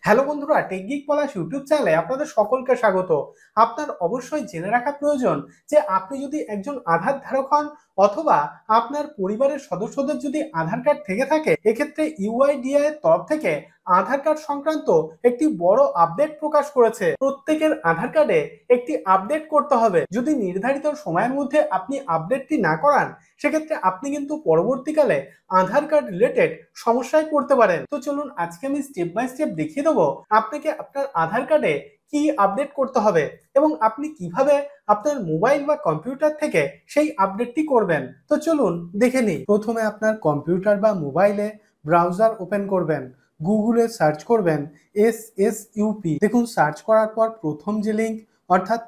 Hello বন্ধুরা, টেকগিক পলাশ YouTube চ্যানেলে আপনাদের সকলকে স্বাগত। আপনার অবশ্যই জেনে রাখা প্রয়োজন যে আপনি যদি একজন আধার ধারক হন অথবা আপনার পরিবারের সদস্যদের যদি আধার কার্ড থেকে থাকে, এক্ষেত্রে ইউআইডিআই এর তরফ থেকে আধার কার্ড সংক্রান্ত একটি বড় আপডেট প্রকাশ করেছে। প্রত্যেকের আধার কার্ডে একটি আপডেট করতে হবে। যদি নির্ধারিত সময়ের মধ্যে আপনি আপডেটটি না করান, সেক্ষেত্রে আপনি কিন্তু পরবর্তীকালে আধার কার্ড রিলেটেড সমস্যায় পড়তে পারেন। তো চলুন আজকে আমি স্টেপ বাই স্টেপ দেখিয়ে দেবো আপনাকে আপনার আধার কার্ডে কি আপডেট করতে হবে এবং আপনি কিভাবে আপনার মোবাইল বা কম্পিউটার থেকে সেই আপডেটটি করবেন। তো চলুন দেখে নিই। প্রথমে আপনার কম্পিউটার বা মোবাইলে ব্রাউজার ওপেন করবেন, গুগলে সার্চ করবেন SSUP। দেখুন, সার্চ করার পর প্রথম যে লিঙ্ক অর্থাৎ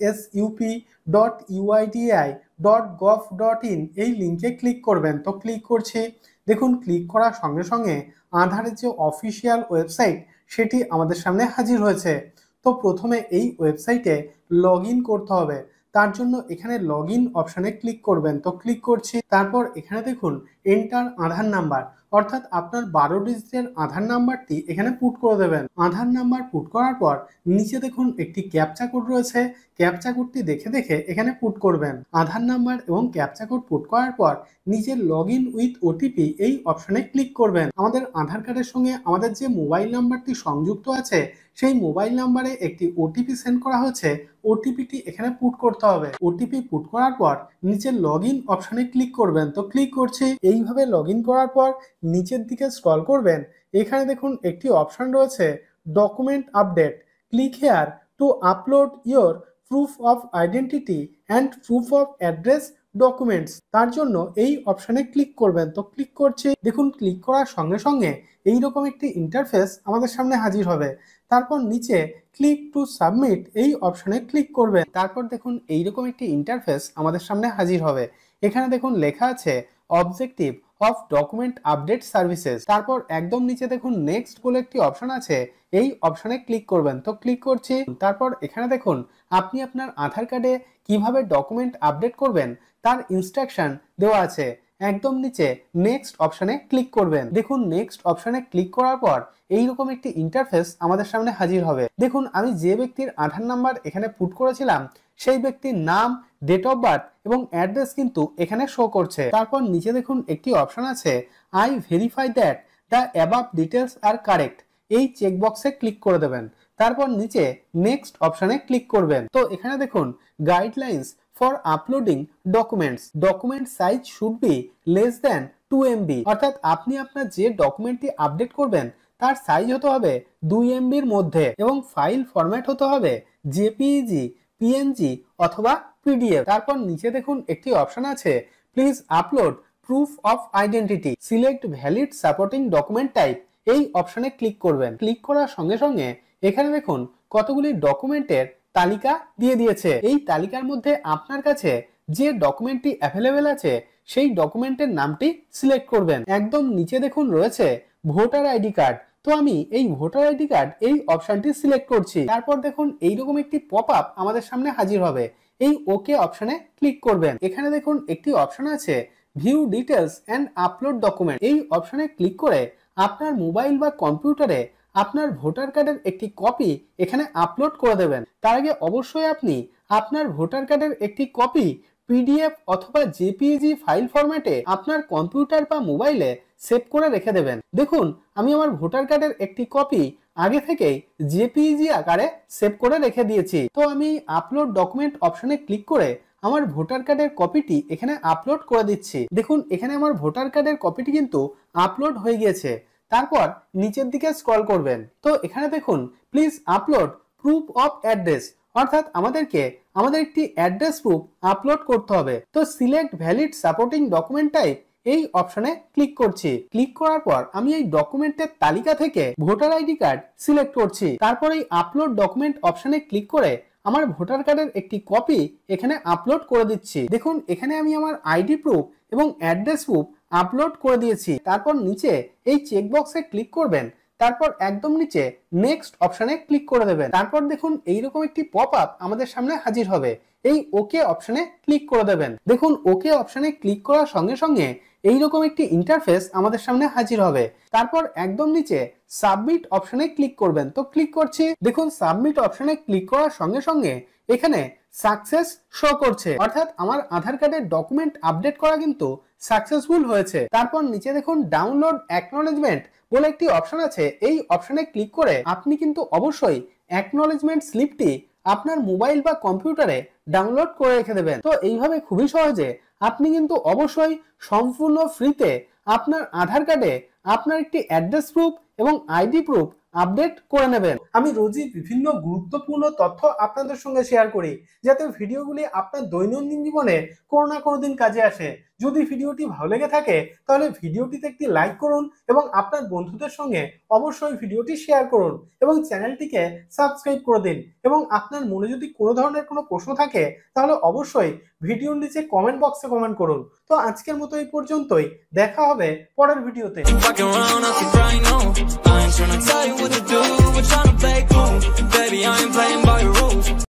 SSUP.UIDAI.gov.in এই লিঙ্কে ক্লিক করবেন। তো ক্লিক করছি। দেখুন, ক্লিক করার সঙ্গে সঙ্গে আধারের যে অফিসিয়াল ওয়েবসাইট সেটি আমাদের সামনে হাজির হয়েছে। তো প্রথমে এই ওয়েবসাইটে লগ ইন করতে হবে। তার জন্য এখানে লগ ইন অপশানে ক্লিক করবেন। তো ক্লিক করছি। তারপর এখানে দেখুন এন্টার আধার নাম্বার, অর্থাৎ আপনার 12 ডিজিটের আধার নাম্বারটি এখানে পুট করে দেবেন। আধার নাম্বার পুট করার পর নিচে দেখুন একটি ক্যাপচা কোড রয়েছে, ক্যাপচা কোডটি দেখে দেখে এখানে পুট করবেন। আধার নাম্বার এবং ক্যাপচা কোড পুট করার পর নিচে লগ ইন উইথ ওটিপি এই অপশনে ক্লিক করবেন। আমাদের আধার কার্ডের সঙ্গে আমাদের যে মোবাইল নাম্বারটি সংযুক্ত আছে সেই মোবাইল নাম্বারে একটি ওটিপি সেন্ড করা হয়েছে, ওটিপিটি এখানে পুট করতে হবে। ওটিপি পুট করার পর নিচে লগ ইন অপশনে ক্লিক করবেন। তো ক্লিক করছি। এইভাবে লগ ইন করার পর নিচের দিকে স্ক্রল করবেন। এখানে দেখুন একটি অপশন রয়েছে document update. Click here to upload your proof of identity and proof of address documents. তার জন্য এই অপশনে ক্লিক করবেন। তো ক্লিক করছি। দেখুন, ক্লিক করার সঙ্গে সঙ্গে এইরকম একটি ইন্টারফেস আমাদের সামনে হাজির হবে। তারপর নিচে ক্লিক টু সাবমিট এই অপশনে ক্লিক করবেন। তারপর দেখুন এইরকম একটি ইন্টারফেস আমাদের সামনে হাজির হবে। এখানে দেখুন লেখা আছে objective of document update services. তারপর একদম নিচে দেখুন নেক্সট বলে একটি অপশন আছে, এই অপশনে ক্লিক করবেন। তো ক্লিক করছি। তারপর এখানে দেখুন আপনি আপনার আধার কার্ডে কিভাবে ডকুমেন্ট আপডেট করবেন তার ইনস্ট্রাকশন দেওয়া আছে। একদম নিচে নেক্সট অপশনে ক্লিক করবেন। দেখুন নেক্সট অপশনে ক্লিক করার পর এইরকম একটি ইন্টারফেস আমাদের সামনে হাজির হবে। দেখুন, আমি যে ব্যক্তির আধার নাম্বার এখানে পুট করেছিলাম সেই ব্যক্তির নাম, ডেট অফ বার্থ এবং অ্যাড্রেস কিন্তু এখানে শো করছে। তারপর নিচে দেখুন একটি অপশন আছে I verify that the above details are correct. এই চেকবক্সে ক্লিক করে দেবেন। তারপর নিচে নেক্সট অপশনে ক্লিক করবেন। তো এখানে দেখুন guidelines for uploading documents, document size should be less than 2 MB। অর্থাৎ আপনি আপনার যে ডকুমেন্টটি আপডেট করবেন তার সাইজ হতে হবে 2 MB এর মধ্যে এবং ফাইল ফরম্যাট হতে হবে জেপিইজি, পিএনজি অথবা পিডিএফ। তারপর নিচে দেখুন একটি অপশন আছে please upload proof of identity, select valid supporting document type. এই অপশনে ক্লিক করবেন। ক্লিক করার সঙ্গে সঙ্গে এখানে দেখুন কতগুলি ডকুমেন্টের তালিকা দিয়ে দিয়েছে। এই তালিকার মধ্যে আপনার কাছে যে ডকুমেন্টটি অ্যাভেলেবেল আছে সেই ডকুমেন্টের নামটি সিলেক্ট করবেন। একদম নিচে দেখুন রয়েছে ভোটার আইডি কার্ড। তো আমি এই ভোটার আইডি কার্ড এই অপশনটি সিলেক্ট করছি। তারপর দেখুন এইরকম একটি পপ আপ আমাদের সামনে হাজির হবে। এই ওকে অপশনে ক্লিক করবেন। এখানে দেখুন একটি অপশন আছে view details and upload document. এই অপশনে ক্লিক করে আপনার মোবাইল বা কম্পিউটারে আপনার ভোটার কার্ডের একটি কপি এখানে আপলোড করে দেবেন। তার আগে অবশ্যই আপনি আপনার ভোটার কার্ডের একটি কপি পিডিএফ অথবা জেপিইজি ফাইল ফরম্যাটে আপনার কম্পিউটার বা মোবাইলে সেভ করে রেখে দেবেন। দেখুন, আমি আমার ভোটার কার্ডের একটি কপি আগে থেকেই জেপিইজি আকারে সেভ করে রেখে দিয়েছি। তো আমি আপলোড ডকুমেন্ট অপশনে ক্লিক করে আমার ভোটার কার্ডের কপিটি এখানে আপলোড করে দিচ্ছি। দেখুন, এখানে আমার ভোটার কার্ডের কপিটি কিন্তু আপলোড হয়ে গিয়েছে। তারপর নিচের দিকে স্ক্রল করবেন। তো এখানে দেখুন please upload proof of address, অর্থাৎ আমাদেরকে আমাদের একটি অ্যাড্রেস প্রুফ আপলোড করতে হবে। তো select valid supporting document type এই অপশনে ক্লিক করছি। ক্লিক করার পর আমি এই ডকুমেন্টের তালিকা থেকে ভোটার আইডি কার্ড সিলেক্ট করছি। তারপর এই আপলোড ডকুমেন্ট অপশনে ক্লিক করে আমার ভোটার কার্ডের একটি কপি এখানে আপলোড করে দিচ্ছি। দেখুন, এখানে আমি আমার আইডি প্রুফ এবং অ্যাড্রেস প্রুফ আপলোড করে দিয়েছি। তারপর নিচে এই চেকবক্সে ক্লিক করবেন। তারপর একদম নিচে নেক্সট অপশনে ক্লিক করে দেবেন। তারপর দেখুন এইরকম একটি পপ আপ আমাদের সামনে হাজির হবে। এই ওকে অপশনে ক্লিক করে দেবেন। দেখুন, ওকে অপশনে ক্লিক করার সঙ্গে সঙ্গে এইরকম একটি ইন্টারফেস আমাদের সামনে হাজির হবে। তারপর একদম নিচে সাবমিট অপশনে ক্লিক করবেন। তো ক্লিক করছি, দেখুন সাবমিট অপশনে ক্লিক করার সঙ্গে সঙ্গে এখানে সাকসেস শো করছে, অর্থাৎ আমার আধার কার্ডের ডকুমেন্ট আপডেট করা কিন্তু সাকসেসফুল হয়েছে। তারপর নিচে দেখুন ডাউনলোড অ্যাকনলেজমেন্ট বলে একটি অপশন আছে, এই অপশনে ক্লিক করে আপনি কিন্তু অবশ্যই অ্যাকনলেজমেন্ট স্লিপটি আপনার মোবাইল বা কম্পিউটারে ডাউনলোড করে রেখে দেবেন। তো এইভাবে খুবই সহজে আপনি কিন্তু অবশ্যই সম্পূর্ণ ফ্রিতে আপনার আধার কার্ডে আপনার একটি অ্যাড্রেস প্রুফ এবং আইডি প্রুফ আপডেট করে নেবেন। আমি রোজই বিভিন্ন গুরুত্বপূর্ণ তথ্য আপনাদের সঙ্গে শেয়ার করি, যাতে ভিডিওগুলি আপনার দৈনন্দিন জীবনে কোনো না কোনো দিন কাজে আসে। যদি ভিডিওটি ভালো লেগে থাকে তাহলে ভিডিওটিতে একটি লাইক করুন এবং আপনার বন্ধুদের সঙ্গে অবশ্যই ভিডিওটি শেয়ার করুন এবং চ্যানেলটিকে সাবস্ক্রাইব করে দিন। এবং আপনার মনে যদি কোনো ধরনের কোনো প্রশ্ন থাকে তাহলে অবশ্যই ভিডিওর নিচে কমেন্ট বক্সে কমেন্ট করুন। তো আজকের মতো এই পর্যন্তই, দেখা হবে পরের ভিডিওতে। Trying to tell you what to do, we're trying to play cool. Baby, I ain't playing by your rules.